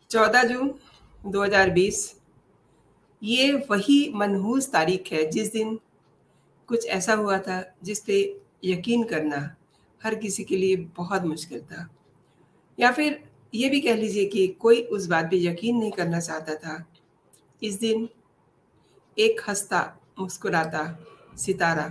14 जून 2020 ये वही मनहूस तारीख है जिस दिन कुछ ऐसा हुआ था जिस पे यकीन करना हर किसी के लिए बहुत मुश्किल था, या फिर ये भी कह लीजिए कि कोई उस बात पे यकीन नहीं करना चाहता था। इस दिन एक हंसता मुस्कुराता सितारा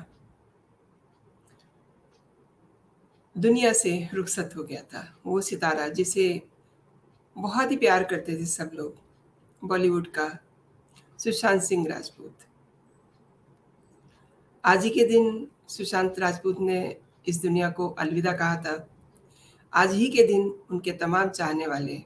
दुनिया से रुखसत हो गया था। वो सितारा जिसे बहुत ही प्यार करते थे सब लोग, बॉलीवुड का सुशांत सिंह राजपूत। आज ही के दिन सुशांत राजपूत ने इस दुनिया को अलविदा कहा था। आज ही के दिन उनके तमाम चाहने वाले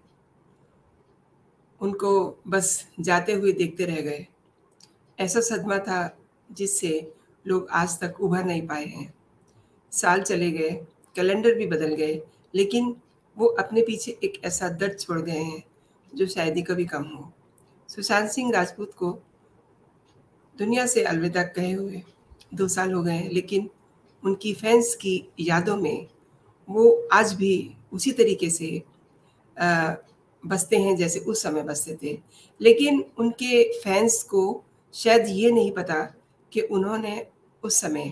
उनको बस जाते हुए देखते रह गए। ऐसा सदमा था जिससे लोग आज तक उभर नहीं पाए हैं। साल चले गए, कैलेंडर भी बदल गए, लेकिन वो अपने पीछे एक ऐसा दर्द छोड़ गए हैं जो शायद ही कभी कम हो। सुशांत सिंह राजपूत को दुनिया से अलविदा कहे हुए 2 साल हो गए हैं, लेकिन उनकी फैंस की यादों में वो आज भी उसी तरीके से बसते हैं जैसे उस समय बसते थे। लेकिन उनके फैंस को शायद ये नहीं पता कि उन्होंने उस समय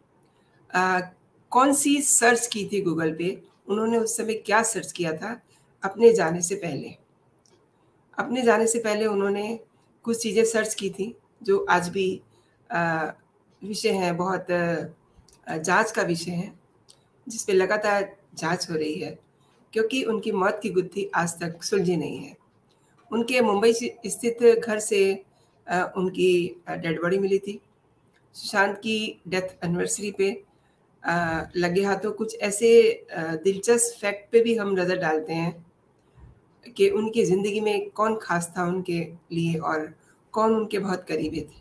कौन सी सर्च की थी गूगल पे। उन्होंने उस समय क्या सर्च किया था अपने जाने से पहले। अपने जाने से पहले उन्होंने कुछ चीज़ें सर्च की थी जो आज भी विषय हैं, बहुत जांच का विषय है, जिस पे लगातार जांच हो रही है, क्योंकि उनकी मौत की गुत्थी आज तक सुलझी नहीं है। उनके मुंबई स्थित घर से उनकी डेड बॉडी मिली थी। सुशांत की डेथ एनिवर्सरी पे लगे हाथों कुछ ऐसे दिलचस्प फैक्ट पे भी हम नज़र डालते हैं कि उनकी ज़िंदगी में कौन खास था उनके लिए और कौन उनके बहुत करीबी थे।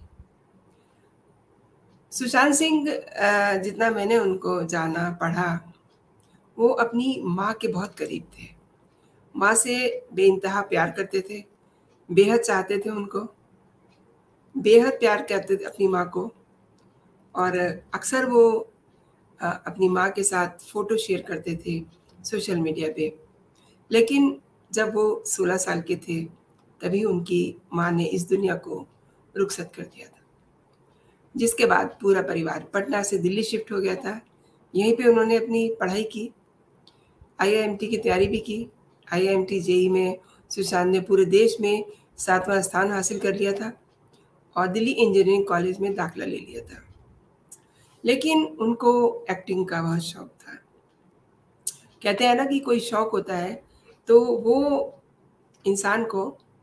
सुशांत सिंह जितना मैंने उनको जाना पढ़ा, वो अपनी माँ के बहुत करीब थे। माँ से बेइंतहा प्यार करते थे, बेहद चाहते थे उनको, बेहद प्यार करते थे अपनी माँ को। और अक्सर वो अपनी माँ के साथ फ़ोटो शेयर करते थे सोशल मीडिया पे। लेकिन जब वो 16 साल के थे, तभी उनकी माँ ने इस दुनिया को रुखसत कर दिया था। जिसके बाद पूरा परिवार पटना से दिल्ली शिफ्ट हो गया था। यहीं पे उन्होंने अपनी पढ़ाई की, आईआईएमटी की तैयारी भी की। आईआईएमटी जेईई में सुशांत ने पूरे देश में 7वां स्थान हासिल कर लिया था और दिल्ली इंजीनियरिंग कॉलेज में दाखिला ले लिया था। लेकिन उनको एक्टिंग का बहुत शौक था। कहते हैं ना कि कोई शौक होता है तो वो इंसान को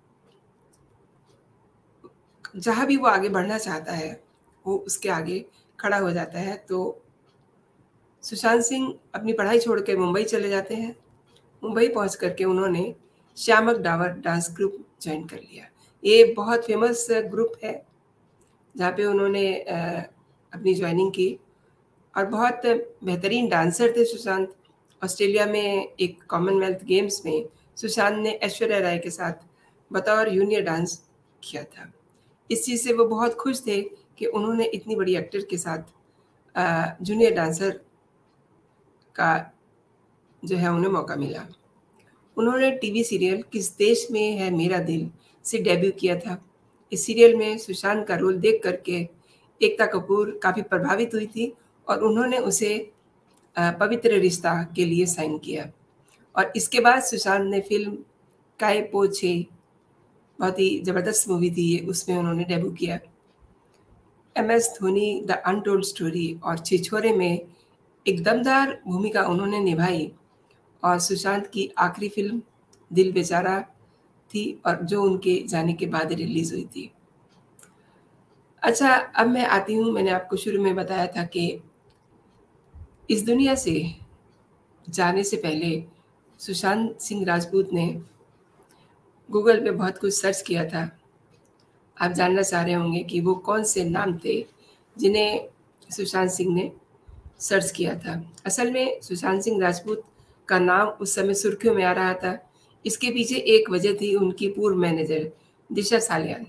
जहाँ भी वो आगे बढ़ना चाहता है, वो उसके आगे खड़ा हो जाता है। तो सुशांत सिंह अपनी पढ़ाई छोड़ के मुंबई चले जाते हैं। मुंबई पहुंच करके उन्होंने Shiamak Davar dance group join कर लिया। ये बहुत फेमस ग्रुप है जहाँ पे उन्होंने अपनी ज्वाइनिंग की और बहुत बेहतरीन डांसर थे सुशांत। ऑस्ट्रेलिया में एक कॉमनवेल्थ गेम्स में सुशांत ने ऐश्वर्या राय के साथ बतौर जूनियर डांस किया था। इस चीज़ से वो बहुत खुश थे कि उन्होंने इतनी बड़ी एक्टर के साथ जूनियर डांसर का जो है उन्हें मौका मिला। उन्होंने टीवी सीरियल किस देश में है मेरा दिल से डेब्यू किया था। इस सीरियल में सुशांत का रोल देख करके एकता कपूर काफ़ी प्रभावित हुई थी और उन्होंने उसे पवित्र रिश्ता के लिए साइन किया। और इसके बाद सुशांत ने फिल्म काय पो छे, बहुत ही ज़बरदस्त मूवी थी ये, उसमें उन्होंने डेब्यू किया। MS Dhoni the untold story और छिछोरे में एक दमदार भूमिका उन्होंने निभाई और सुशांत की आखिरी फिल्म दिल बेचारा थी और जो उनके जाने के बाद रिलीज हुई थी। अच्छा, अब मैं आती हूँ, मैंने आपको शुरू में बताया था कि इस दुनिया से जाने से पहले सुशांत सिंह राजपूत ने गूगल पे बहुत कुछ सर्च किया था। आप जानना चाह रहे होंगे कि वो कौन से नाम थे जिन्हें सुशांत सिंह ने सर्च किया था। असल में सुशांत सिंह राजपूत का नाम उस समय सुर्खियों में आ रहा था। इसके पीछे एक वजह थी उनकी पूर्व मैनेजर दिशा सालियान।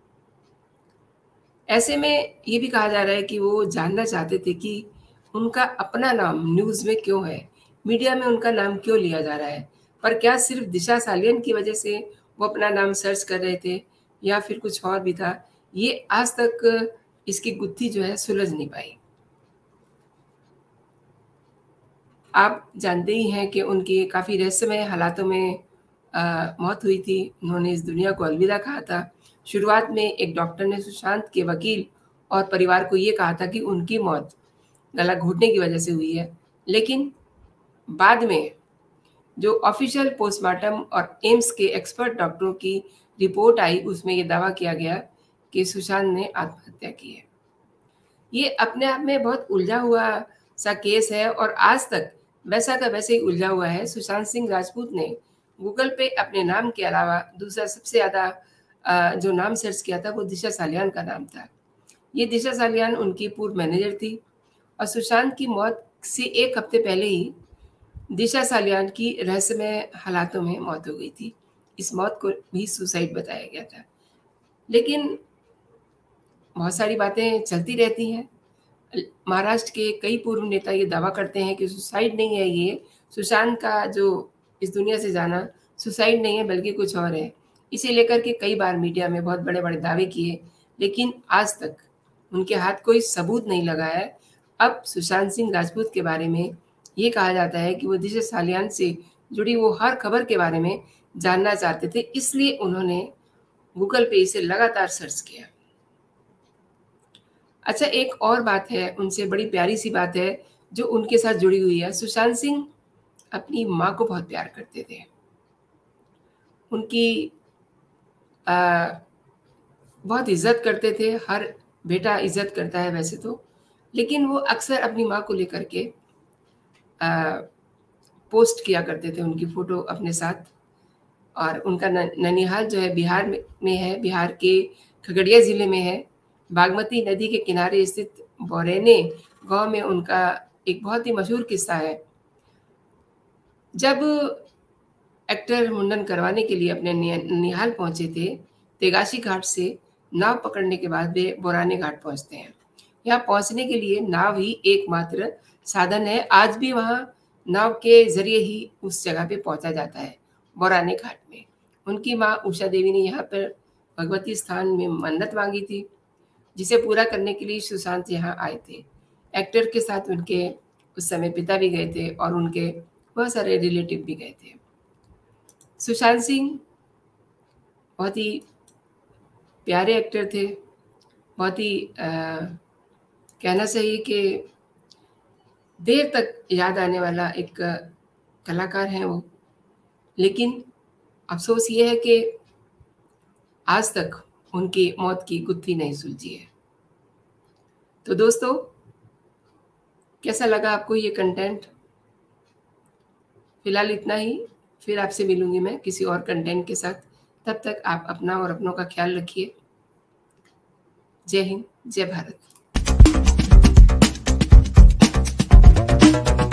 ऐसे में ये भी कहा जा रहा है कि वो जानना चाहते थे कि उनका अपना नाम न्यूज़ में क्यों है, मीडिया में उनका नाम क्यों लिया जा रहा है, पर क्या सिर्फ दिशा सालियन की वजह से वो अपना नाम सर्च कर रहे थे या फिर कुछ और भी था, ये आज तक इसकी गुत्थी जो है सुलझ नहीं पाई। आप जानते ही हैं कि उनकी काफ़ी रहस्यमय हालातों में मौत हुई थी। उन्होंने इस दुनिया को अलविदा कहा था। शुरुआत में एक डॉक्टर ने सुशांत के वकील और परिवार को ये कहा था कि उनकी मौत गला घोटने की वजह से हुई है, लेकिन बाद में जो ऑफिशियल पोस्टमार्टम और एम्स के एक्सपर्ट डॉक्टरों की रिपोर्ट आई, उसमें ये दावा किया गया कि सुशांत ने आत्महत्या की है। ये अपने आप में बहुत उलझा हुआ सा केस है और आज तक वैसा का वैसे ही उलझा हुआ है। सुशांत सिंह राजपूत ने गूगल पे अपने नाम के अलावा दूसरा सबसे ज़्यादा जो नाम सर्च किया था वो दिशा सालियान का नाम था। ये दिशा सालियान उनकी पूर्व मैनेजर थी और सुशांत की मौत से 1 हफ्ते पहले ही दिशा सालियान की रहस्यमय हालातों में मौत हो गई थी। इस मौत को भी सुसाइड बताया गया था, लेकिन बहुत सारी बातें चलती रहती हैं। महाराष्ट्र के कई पूर्व नेता ये दावा करते हैं कि सुसाइड नहीं है, ये सुशांत का जो इस दुनिया से जाना सुसाइड नहीं है बल्कि कुछ और है। इसे लेकर के कई बार मीडिया में बहुत बड़े-बड़े दावे किए, लेकिन आज तक उनके हाथ कोई सबूत नहीं लगा है। अब सुशांत सिंह राजपूत के बारे में ये कहा जाता है कि वो दिशा सालियान से जुड़ी वो हर खबर के बारे में जानना चाहते थे, इसलिए उन्होंने गूगल पे इसे लगातार सर्च किया। अच्छा, एक और बात है, उनसे बड़ी प्यारी सी बात है जो उनके साथ जुड़ी हुई है। सुशांत सिंह अपनी माँ को बहुत प्यार करते थे। उनकी बहुत इज़्ज़त करते थे। हर बेटा इज़्ज़त करता है वैसे तो, लेकिन वो अक्सर अपनी माँ को लेकर के पोस्ट किया करते थे उनकी फ़ोटो अपने साथ। और उनका ननिहाल जो है बिहार में है, बिहार के खगड़िया ज़िले में है। बागमती नदी के किनारे स्थित बौरेने गाँव में उनका एक बहुत ही मशहूर किस्सा है। जब एक्टर मुंडन करवाने के लिए अपने ननिहाल पहुँचे थे, तेगाशी घाट से नाव पकड़ने के बाद वे बौराने घाट पहुँचते हैं। यहाँ पहुँचने के लिए नाव ही एकमात्र साधन है। आज भी वहाँ नाव के ज़रिए ही उस जगह पे पहुँचा जाता है, बौराने घाट में। उनकी माँ उषा देवी ने यहाँ पर भगवती स्थान में मन्नत मांगी थी, जिसे पूरा करने के लिए सुशांत यहाँ आए थे। एक्टर के साथ उनके उस समय पिता भी गए थे और उनके बहुत सारे रिलेटिव भी गए थे। सुशांत सिंह बहुत ही प्यारे एक्टर थे, बहुत ही कहना चाहिए कि देर तक याद आने वाला एक कलाकार हैं वो। लेकिन अफ़सोस ये है कि आज तक उनकी मौत की गुत्थी नहीं सुलझी है। तो दोस्तों, कैसा लगा आपको ये कंटेंट? फ़िलहाल इतना ही, फिर आपसे मिलूँगी मैं किसी और कंटेंट के साथ। तब तक आप अपना और अपनों का ख्याल रखिए। जय हिंद, जय भारत।